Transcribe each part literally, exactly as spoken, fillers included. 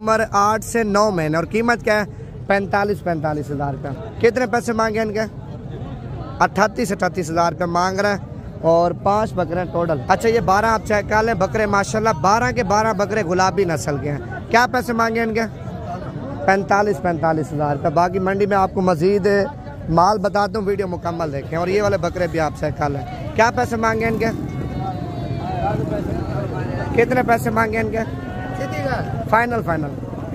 उम्र आठ से नौ महीने और कीमत क्या है? पैंतालीस पैंतालीस हज़ार रुपया। कितने पैसे मांगे इनके? अट्ठतीस अट्ठतीस हज़ार रुपया मांग रहे हैं और पांच बकरे टोटल। अच्छा ये बारह आप चेक कर लें बकरे, माशाल्लाह बारह के बारह बकरे गुलाबी नस्ल के हैं। क्या पैसे मांगे इनके? पैंतालीस पैंतालीस हज़ार रुपया। बाकी मंडी में आपको मजीद माल बताता हूँ, वीडियो मुकम्मल देखें। और ये वाले बकरे भी आप चेक कर लें। क्या पैसे मांगे इनके? कितने पैसे मांगे इनके? फाइनल फाइनल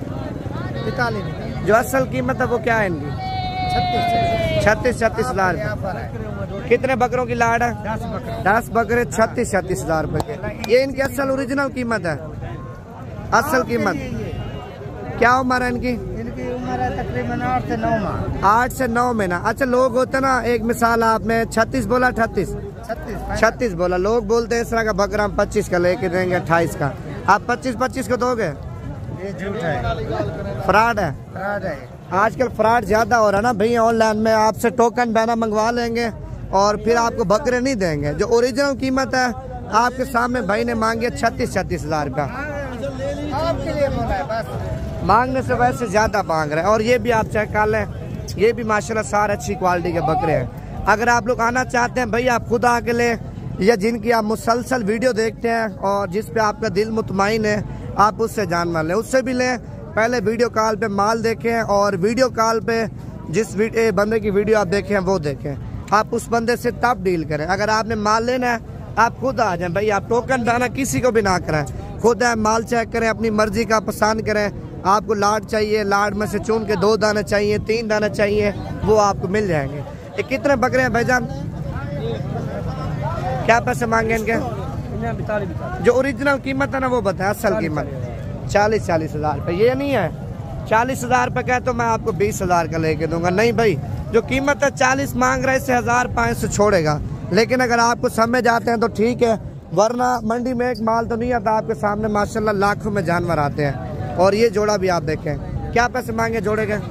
जो असल कीमत है वो क्या है इनकी? छत्तीस छत्तीस हजार। कितने बकरों की लाड़ है? दस बकरे छत्तीस छत्तीस हजार रुपए के। ये इनकी असल ओरिजिनल कीमत है। असल कीमत क्या उम्र है इनकी? इनकी उम्र है तकरीबन आठ से नौ माह। आठ से नौ महीना। अच्छा लोग होते ना, एक मिसाल आपने छत्तीस बोला, अट्ठतीस छत्तीस छत्तीस बोला, लोग बोलते हैं इस तरह का बकरा हम पच्चीस का लेके देंगे, अट्ठाईस का। आप पच्चीस पच्चीस को दोगे? ये झूठ है, फ्रॉड है। फ्रॉड है। आजकल फ्रॉड ज्यादा हो रहा है ना भैया। ऑनलाइन में आपसे टोकन बैना मंगवा लेंगे और फिर आपको बकरे नहीं देंगे। जो ओरिजिनल कीमत है आपके सामने भाई ने मांगी छत्तीस छत्तीस हजार रुपया। आपके लिए बोला है बस। मांगने से वैसे ज्यादा मांग रहे हैं। और ये भी आप चेक कर लें, ये भी माशाल्लाह सारे अच्छी क्वालिटी के बकरे हैं। अगर आप लोग आना चाहते हैं भैया, आप खुद आके ले, या जिनकी आप मुसलसल वीडियो देखते हैं और जिस पे आपका दिल मुतमईन है, आप उससे जानवर लें, उससे भी लें। पहले वीडियो कॉल पे माल देखें और वीडियो कॉल पे जिस बंदे की वीडियो आप देखें वो देखें। आप उस बंदे से तब डील करें। अगर आपने माल लेना है आप खुद आ जाएं भाई। आप टोकन दाना किसी को भी ना करें, खुद है माल चेक करें, अपनी मर्जी का पसंद करें। आपको लाड चाहिए, लाड में से चुन के दो दाने चाहिए, तीन दाने चाहिए, वो आपको मिल जाएंगे। ये कितने बकरे हैं भाईजान? क्या पैसे मांगे इनके? जो ओरिजिनल कीमत है ना वो बताए। असल कीमत चालीस चालीस हजार रुपये। ये नहीं है चालीस हजार रुपये का तो मैं आपको बीस हजार का लेके दूंगा। नहीं भाई, जो कीमत है चालीस मांग रहे इससे हजार पाँच सौ छोड़ेगा। लेकिन अगर आपको समझ आते हैं तो ठीक है, वरना मंडी में एक माल तो नहीं आता। आपके सामने माशाल्लाह लाखों में जानवर आते हैं। और ये जोड़ा भी आप देखें। क्या पैसे मांगे जोड़े के?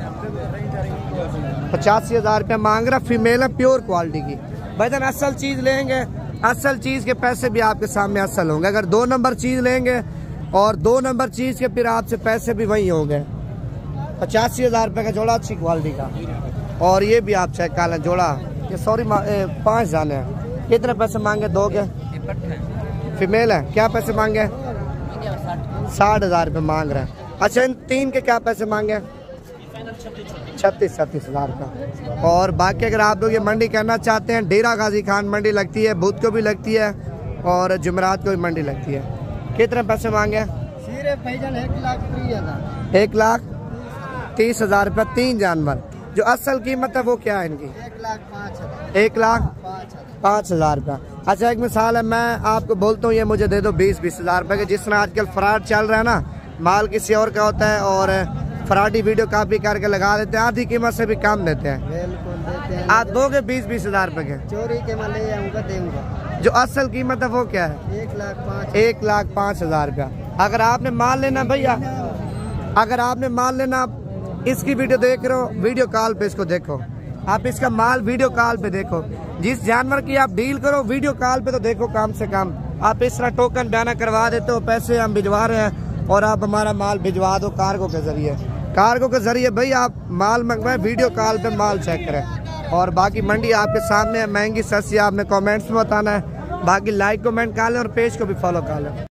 पचासी हजार रुपया मांग रहा। फीमेल है, प्योर क्वालिटी की। भाईजान असल चीज लेंगे, असल चीज के पैसे भी आपके सामने असल होंगे। अगर दो नंबर चीज लेंगे और दो नंबर चीज के फिर आपसे पैसे भी वही होंगे। पचासी हजार रुपये का जोड़ा अच्छी क्वालिटी का। और ये भी आप चेक कर लें जोड़ा। ये सॉरी पाँच जाने हैं। कितने पैसे मांगे? दो के फीमेल है। क्या पैसे मांगे? साठ हजार रुपये मांग रहे हैं। अच्छा इन तीन के क्या पैसे मांगे? छत्तीस छत्तीस हजार का। और बाकी अगर आप लोग ये मंडी करना चाहते हैं, डेरा गाजी खान मंडी लगती है, बुध को भी लगती है और जुमेरात को भी मंडी लगती है। कितने पैसे मांगे? एक लाख तीस हजार एक लाख तीस हजार रुपया तीन जानवर। जो असल कीमत है वो क्या है इनकी? एक लाख पाँच हजार एक लाख पाँच हजार रुपया। अच्छा एक मिसाल है, मैं आपको बोलता हूँ ये मुझे दे दो बीस बीस हजार रुपये के। जिस तरह आजकल फ्रॉड चल रहा है ना, माल किसी और का होता है और फ्रॉडी वीडियो कॉपी करके लगा देते हैं, आधी कीमत से भी कम देते हैं। बिल्कुल देते हैं। आप दोगे बीस बीस हजार रुपए के? चोरी के मैं ले आऊंगा, देऊंगा। जो असल कीमत है वो क्या है? एक लाख पाँच एक लाख पाँच हजार रुपया। अगर आपने माल लेना भैया, अगर आपने माल लेना, इसकी वीडियो देख रहे हो, वीडियो कॉल पे इसको देखो। आप इसका माल वीडियो कॉल पे देखो। जिस जानवर की आप डील करो वीडियो कॉल पे तो देखो कम से कम। आप इस तरह टोकन बयाना करवा देते हो, पैसे हम भिजवा रहे हैं और आप हमारा माल भिजवा दो कार्गो के जरिए। कार्गो के जरिए भाई आप माल मंगवाएं, वीडियो कॉल पे माल चेक करें। और बाकी मंडी आपके सामने है, महंगी सस्ती आपने कमेंट्स में बताना है। बाकी लाइक कमेंट कर लें और पेज को भी फॉलो कर लें।